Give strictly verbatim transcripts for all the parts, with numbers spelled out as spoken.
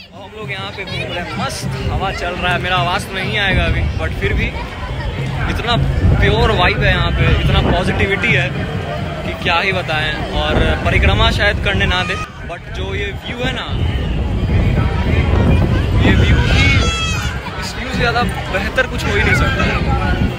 हम लोग यहाँ पे घूम रहे हैं, मस्त हवा चल रहा है। मेरा आवाज़ तो नहीं आएगा अभी, बट फिर भी इतना प्योर वाइब है यहाँ पे, इतना पॉजिटिविटी है कि क्या ही बताएं। और परिक्रमा शायद करने ना दे, बट जो ये व्यू है ना, ये व्यू ही इस व्यू से ज़्यादा बेहतर कुछ हो ही नहीं सकता।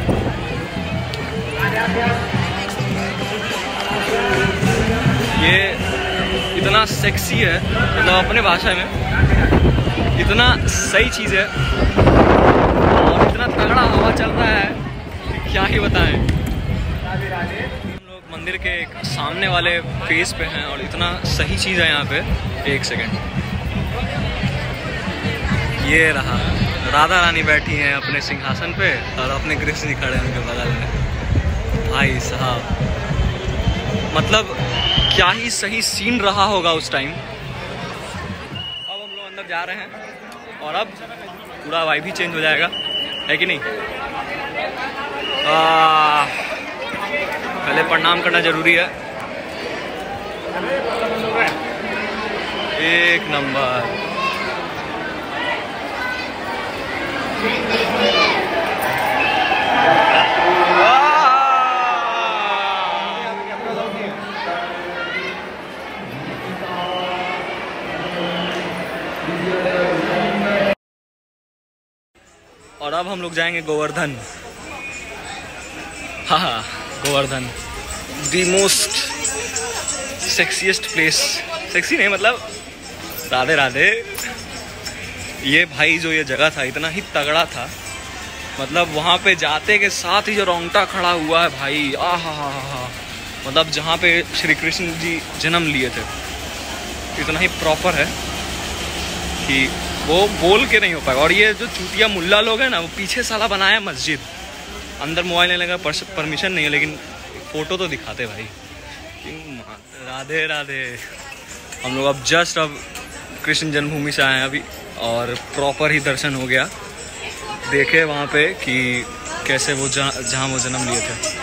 ये इतना सेक्सी है, मतलब अपने भाषा में इतना सही चीज़ है और इतना तगड़ा हवा चल रहा है कि क्या ही बताएं। हम लोग मंदिर के एक सामने वाले फेस पे हैं और इतना सही चीज़ है यहाँ पे। एक सेकेंड, ये रहा राधा रानी बैठी हैं अपने सिंहासन पे और अपने कृष्ण जी खड़े हैं उनके बगल में। भाई साहब, मतलब क्या ही सही सीन रहा होगा उस टाइम। अब हम लोग अंदर जा रहे हैं और अब पूरा वाइब ही चेंज हो जाएगा, है कि नहीं। आ, पहले प्रणाम करना जरूरी है। एक नंबर। और अब हम लोग जाएंगे गोवर्धन। हाँ हाँ, Govardhan the most sexiest place. Sexy नहीं, मतलब राधे राधे। ये भाई जो ये जगह था इतना ही तगड़ा था, मतलब वहाँ पे जाते के साथ ही जो रोंगटा खड़ा हुआ है भाई, आ हा हा हा। मतलब जहाँ पे श्री कृष्ण जी जन्म लिए थे, इतना ही प्रॉपर है कि वो बोल के नहीं हो पाएगा। और ये जो चूतिया मुल्ला लोग हैं ना, वो पीछे साला बनाया मस्जिद, अंदर मोबाइल लेने का परमिशन नहीं है, लेकिन फ़ोटो तो दिखाते भाई। राधे राधे। हम लोग अब जस्ट अब कृष्ण जन्मभूमि से आए हैं अभी, और प्रॉपर ही दर्शन हो गया। देखे वहाँ पे कि कैसे वो जहाँ जहाँ वो जन्म लिए थे।